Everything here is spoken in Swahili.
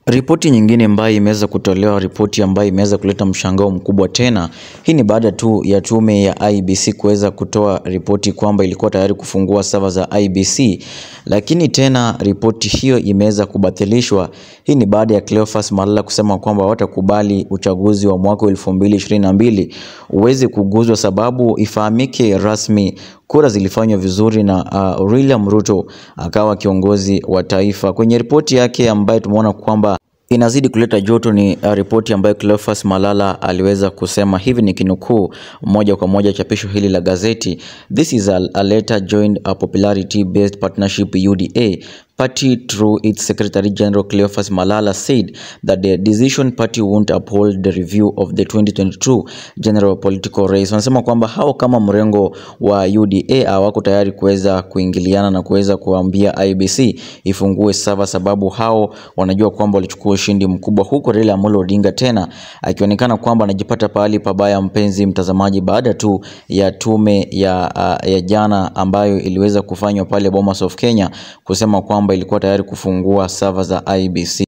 Ripoti nyingine ambayo imeweza kutolewa, ripoti ambayo imeweza kuleta mshangao mkubwa tena. Hii ni baada tu ya tume ya IEBC kuweza kutoa ripoti kwamba ilikuwa tayari kufungua server za IEBC, lakini tena ripoti hiyo imeweza kubatilishwa. Hii ni baada ya Cleophas Malala kusema kwamba watakubali uchaguzi wa mwaka 2022 uweze kuguzwa, sababu ifahamike rasmi kura zilifanywa vizuri na William Ruto akawa kiongozi wa taifa. Kwenye ripoti yake ambayo tumeona kwamba inazidi kuleta joto ni ripoti ambayo Cleophas Malala aliweza kusema hivi, ni kinukuu moja kwa moja chapisho hili la gazeti: "This is a letter joined a popularity based partnership UDA party through its Secretary General Cleophas Malala said that the decision party won't uphold the review of the 2022 general political race." Wanasema kwamba hao kama mrengo wa UDA hawako tayari kuweza kuingiliana na kuweza kuambia IEBC ifungue server, sababu hao wanajua kwamba walichukua ushindi mkubwa, huko Raila Amolo Odinga tena akionekana kwamba anajipata pahali pabaya, mpenzi mtazamaji, baada tu ya tume ya jana ambayo iliweza kufanywa pale Bomas of Kenya kusema kwamba ilikuwa tayari kufungua server za IEBC.